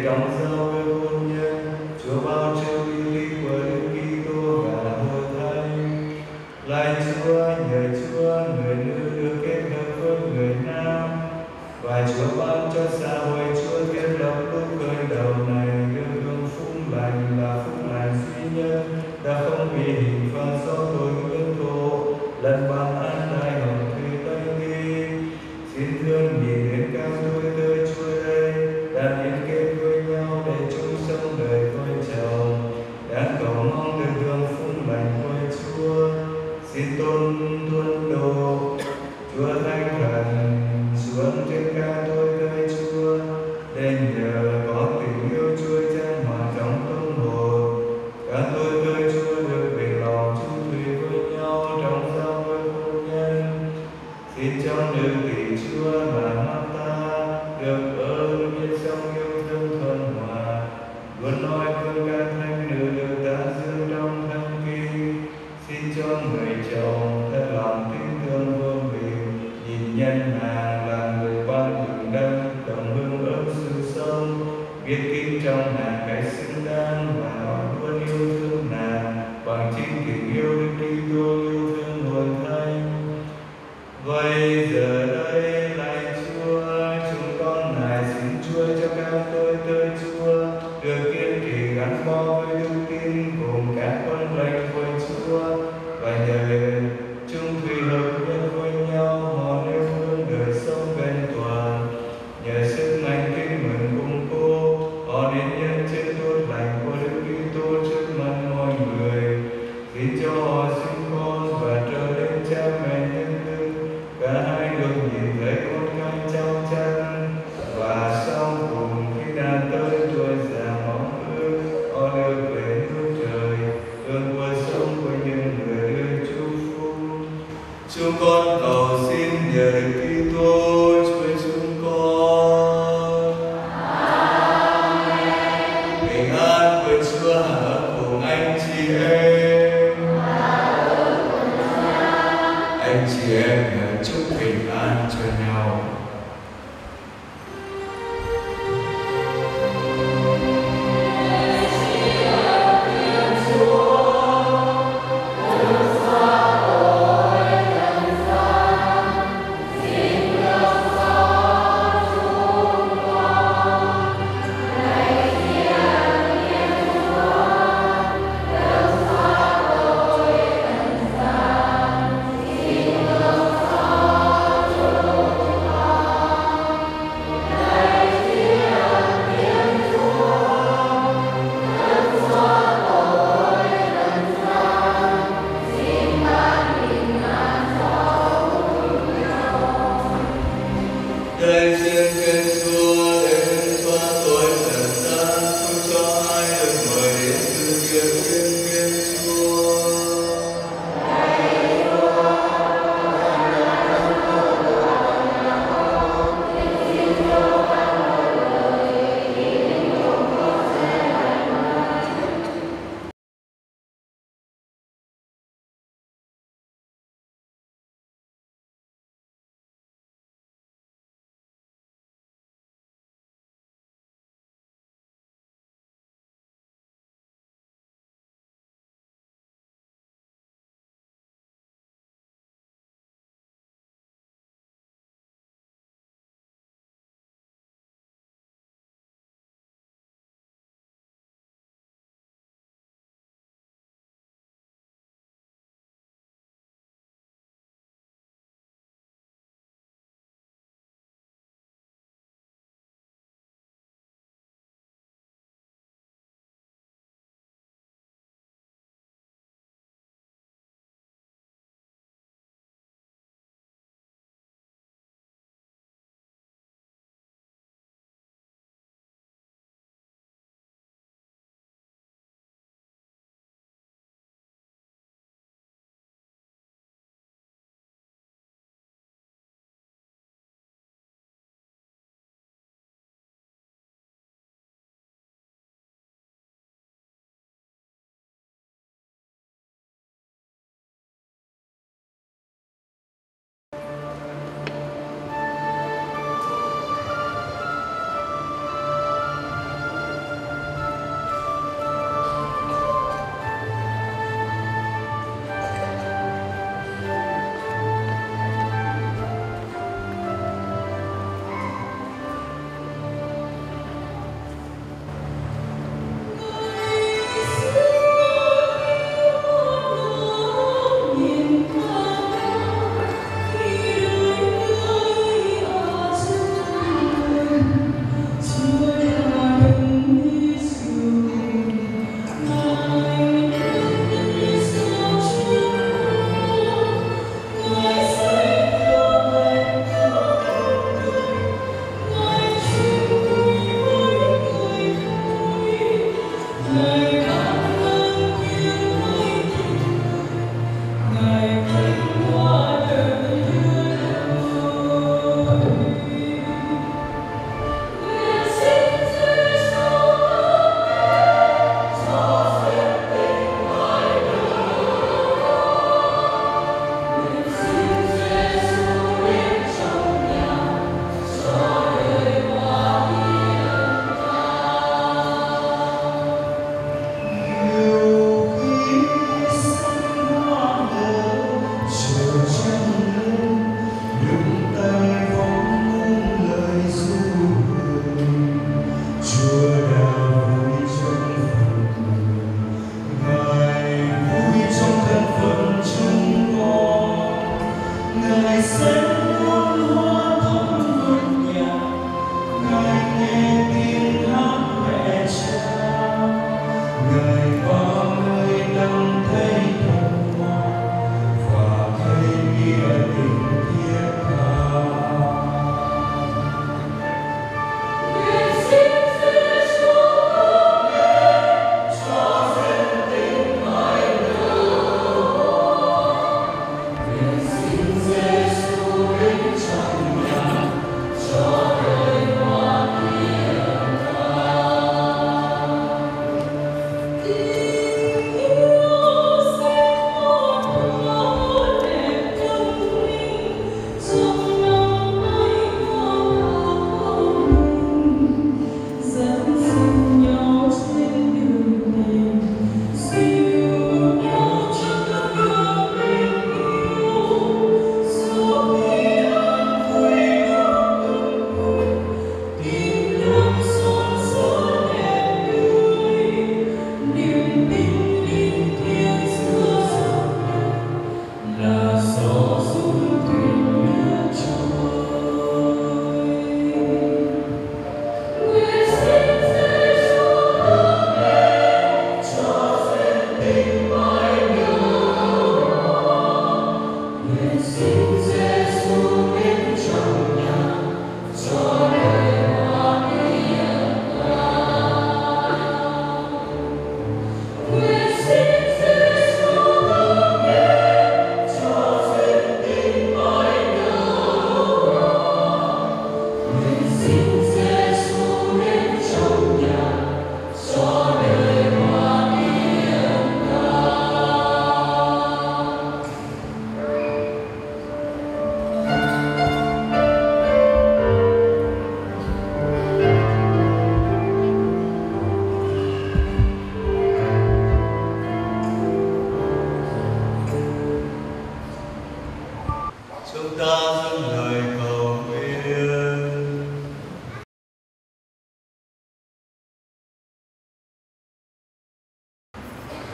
trong giao ước hôn nhân, Chúa bao trêu ly ly của Đức Kitô và hội thánh. Lạy Chúa, nhờ Chúa, người nữ được kết hợp với người nam, và Chúa ban cho xã hội Chúa kết lập lúc khởi đầu này được hưởng phúc lành là phúc lành duy nhất, đã không bị hình phạt do tội nguyên thổ, lần bằng an đại hồng thủy tây đi. Xin thương nhìn đến các đôi tơi Chúa đây, đã liên kết với nhau để chung sống đời vợ chồng, đã cầu mong được hưởng phúc lành với Chúa. Xin tôn tuân đồ Chúa Thánh Thần xuống trên các đôi tơi Chúa, để nhờ có tình yêu Chúa chan hòa trong tâm hồn, các đôi tơi Chúa được bền lòng chung thủy với nhau trong giao ước hôn nhân. Xin cho nữ tỷ Chúa là Marta được ơn biết sống yêu thương thuần hòa, luôn nói với các thánh nữ được ta dương trong thánh kinh. Xin cho người chồng thật lòng tin thương vô mình, nhìn nhân nàng là người quan hưởng đăng đồng hương ấm sự sống, biết kính trong nàng cái xứng đáng và họ luôn yêu thương nàng bằng chính tình yêu Đức Kitô yêu thương hội thánh. Vậy giờ đây lạy Chúa, chúng con nài xin Chúa cho các tôi tơi Chúa được kiên trì gắn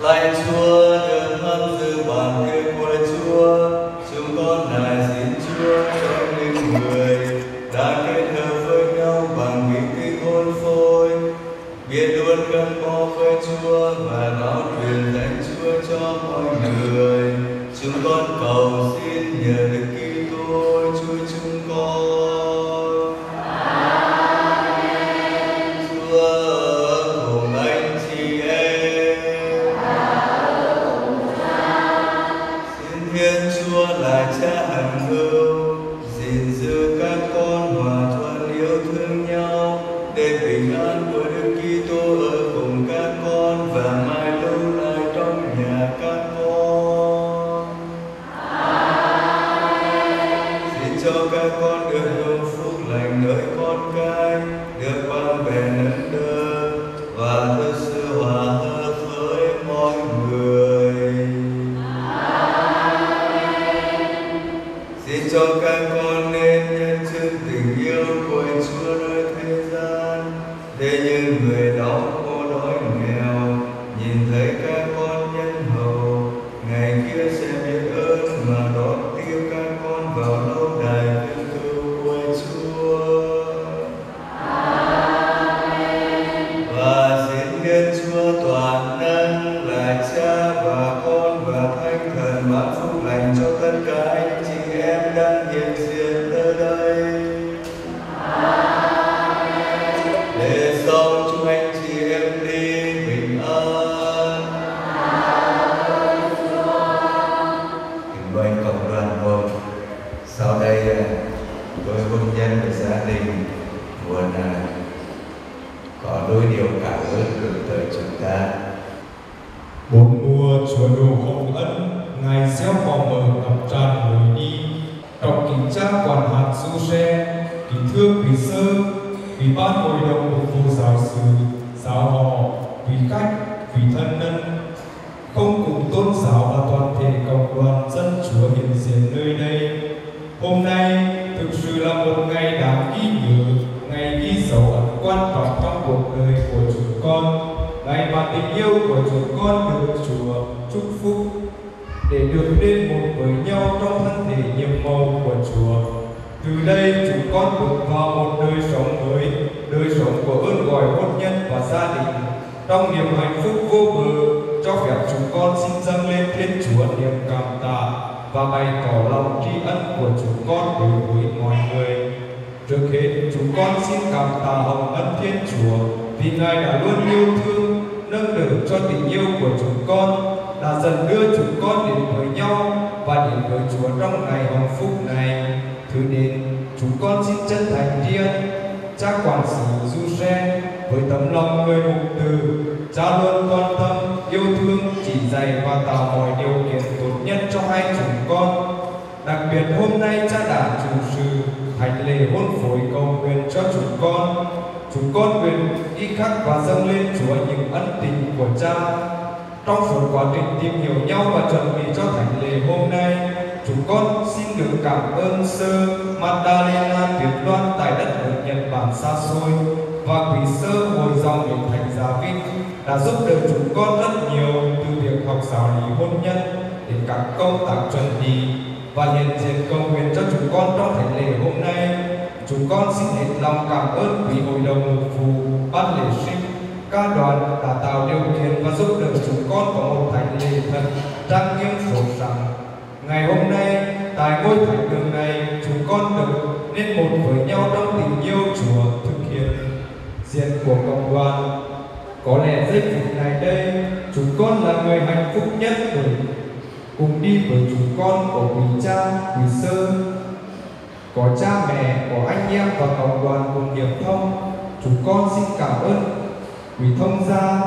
Lạy Chúa, được tham dự bản tiệc của Chúa, chúng con lại xin Chúa cho những người đã kết hợp với nhau bằng bí tích hôn phối, biết luôn gắn bó với Chúa và nói truyền danh Chúa cho mọi người. Chúng con cầu xin nhờ Đức Kitô Chúa chúng con. Amen. Chúa ở cùng anh chị em. Xin Thiên Chúa là Cha hằng hữu, gìn giữ các con hòa thuận yêu thương nhau, để bình an của Đức Kitô ở cùng các con và mãi lâu lại trong nhà các con. Amen. Xin cho các con được hưởng phúc lành nơi con cái, được bạn bè nâng đỡ và thật sự hòa hợp với mọi người. Amen. Xin cho các con nên nhân chứng tình yêu của Chúa nơi thế gian, để những người đau khổ đói nghèo nhìn thấy các con nhân hậu, ngày kia sẽ biết ơn mà đón tiếp các con vào lâu đài vinh cửu của Chúa. Amen. Và xin Thiên Chúa toàn năng là Cha và Con và Thánh Thần ban phúc lành cho tất cả anh chị em đang hiện diện ở đây. Để sau chúc anh chị em đi bình an. Kính mời cộng đoàn một. Sau đây tôi hôn nhân và gia đình muốn có đôi điều cảm ơn gửi tới chúng ta. Bốn mùa Chúa đủ hồng ân, Ngài gieo màu mờ ngập tràn người đi. Trọng kính cha quản hạt Giuse, kính thưa quý sơ, quý ban hội đồng mục vụ giáo xứ, giáo họ, quý khách, quý thân nhân, không cùng tôn giáo và toàn thể cộng đoàn dân Chúa hiện diện nơi đây. Hôm nay thực sự là một ngày đáng ghi nhớ, ngày ghi dấu ấn quan trọng trong cuộc đời của chúng con, ngày mà tình yêu của chúng con được Chúa chúc phúc để được đến một với nhau trong thân thể nhiệm màu của Chúa. Từ đây chúng con bước vào một đời sống mới, đời sống của ơn gọi hôn nhân và gia đình, trong niềm hạnh phúc vô bờ. Cho phép chúng con xin dâng lên Thiên Chúa niềm cảm tạ và bày tỏ lòng tri ân của chúng con đối với mọi người. Trước hết, chúng con xin cảm tạ hồng ân Thiên Chúa vì Ngài đã luôn yêu thương, nâng đỡ cho tình yêu của chúng con, đã dần đưa chúng con đến với nhau và đến với Chúa trong ngày hạnh phúc này. Thứ đến, chúng con xin chân thành tri ân cha quản sự Giuse với tấm lòng người mục tử. Cha luôn quan tâm, yêu thương, chỉ dạy và tạo mọi điều kiện tốt nhất cho hai chúng con. Đặc biệt hôm nay cha đã chủ sự thánh lễ hôn phối cầu nguyện cho chúng con. Chúng con nguyện ghi khắc và dâng lên Chúa những ân tình của cha. Trong suốt quá trình tìm hiểu nhau và chuẩn bị cho thánh lễ hôm nay, chúng con xin được cảm ơn sơ Magdalena Tuyết Loan tại đất ở Nhật Bản xa xôi và quý sơ hội dòng đến Thánh Giá Vinh đã giúp đỡ chúng con rất nhiều, từ việc học giáo lý hôn nhân đến các công tác chuẩn bị và hiện diện cầu nguyện cho chúng con trong thánh lễ hôm nay. Chúng con xin hết lòng cảm ơn quý hội đồng mục vụ, ban lễ sinh, ca đoàn đã tạo điều kiện và giúp đỡ chúng con có một thánh lễ thật trang nghiêm sốt sắng. Ngày hôm nay tại ngôi thánh đường này, chúng con được nên một với nhau trong tình yêu Chúa, thực hiện diện của cộng đoàn. Có lẽ giây phút này đây, chúng con là người hạnh phúc nhất bởi cùng đi với chúng con có quý cha, quý sơ, có cha mẹ, có anh em và cộng đoàn cùng hiệp thông. Chúng con xin cảm ơn quý thông gia,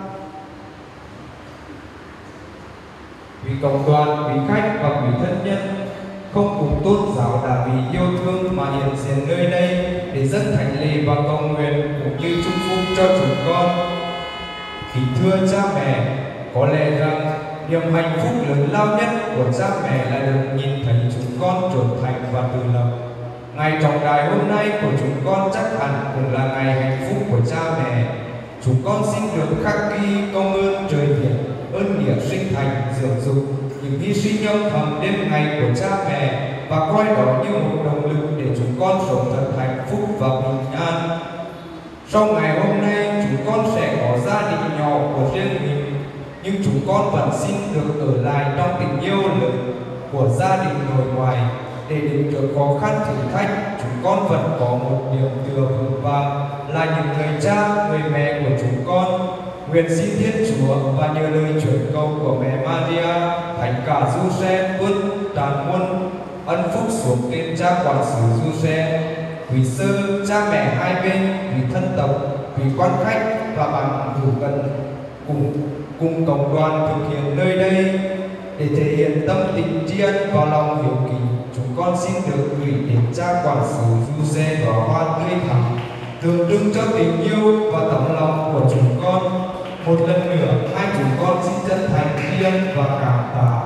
quý cộng đoàn, quý khách và quý thân nhân không cùng tôn giáo đã vì yêu thương mà hiện diện nơi đây để dâng thánh lễ và cầu nguyện cũng như chúc phúc cho chúng con. Kính thưa cha mẹ, có lẽ rằng niềm hạnh phúc lớn lao nhất của cha mẹ là được nhìn thấy chúng con trưởng thành và tự lập. Ngày trọng đại hôm nay của chúng con chắc hẳn cũng là ngày hạnh phúc của cha mẹ. Chúng con xin được khắc ghi công ơn trời biển, ơn dưỡng dục những hy sinh âm thầm đêm ngày của cha mẹ và coi đó như một động lực để chúng con sống thật hạnh phúc và bình an. Sau ngày hôm nay chúng con sẽ có gia đình nhỏ của riêng mình, nhưng chúng con vẫn xin được ở lại trong tình yêu lớn của gia đình nội ngoại để đến trước khó khăn thử thách. Chúng con vẫn có một điểm tựa vững vàng là những người cha, người mẹ của chúng con. Nguyện xin Thiên Chúa và nhờ lời chuyển cầu của mẹ Maria, Thánh cả Giuse tuân tràn muôn ân phúc xuống trên cha quản sự Giuse, quý sơ, cha mẹ hai bên, quý thân tộc, quý quan khách và bạn hữu gần cùng cộng đoàn thực hiện nơi đây. Để thể hiện tâm tình tri ân và lòng hiếu kỳ, chúng con xin được gửi đến cha quản sự Giuse và hoa tươi thắm, tượng trưng cho tình yêu và tấm lòng của chúng con. Một lần nữa, hai chúng con xin chân thành tri ân và cảm tạ.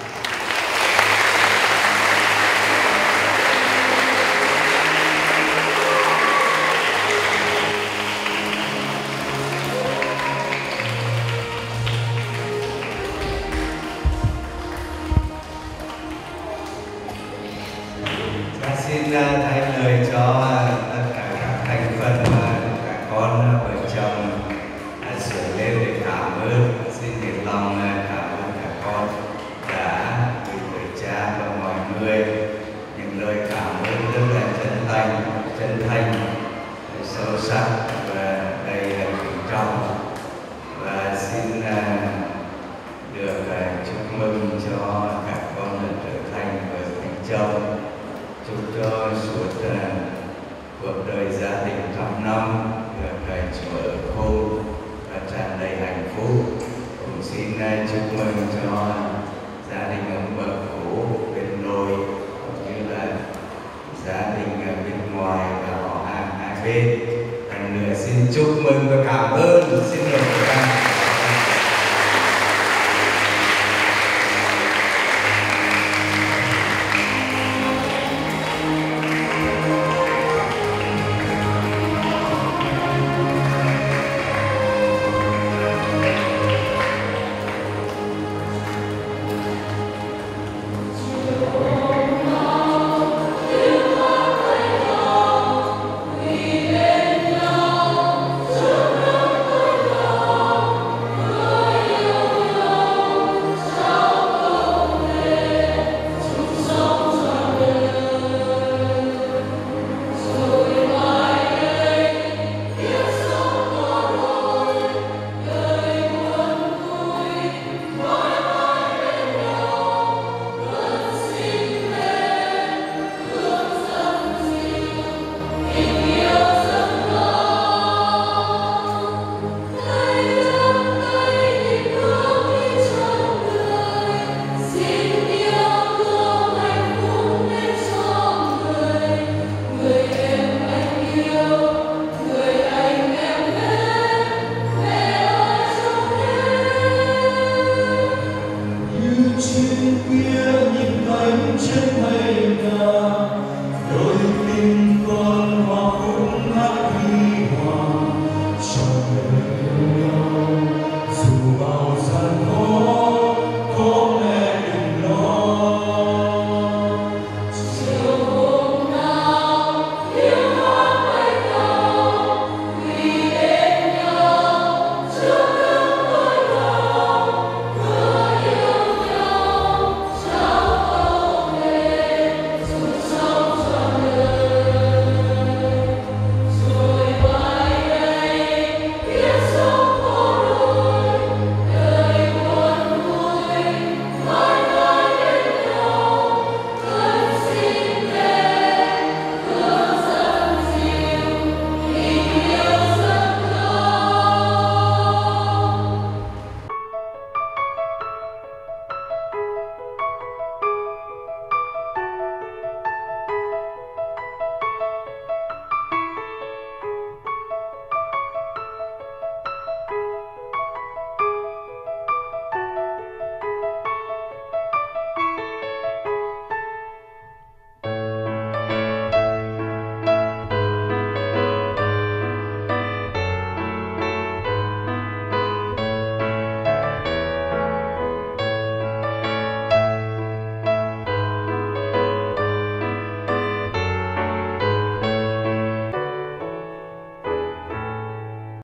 Xin thay lời cho tất cả các thành phần các con vợ chồng sửa lên để cảm ơn. Xin nhiệt lòng cảm ơn các con đã gửi tới cha và mọi người những lời cảm ơn rất là chân thành, sâu sắc và đầy kính trọng. Và xin được chúc mừng cho các con đã trở thành vợ thành chồng. Chúc cho suốt cuộc đời gia đình trăm năm được Chúa ở khôn và tràn đầy hạnh phúc. Cũng xin chúc mừng cho gia đình ông bà cố bên nội cũng như là gia đình bên ngoài và họ hàng hai bên. Lần nữa xin chúc mừng và cảm ơn. Xin được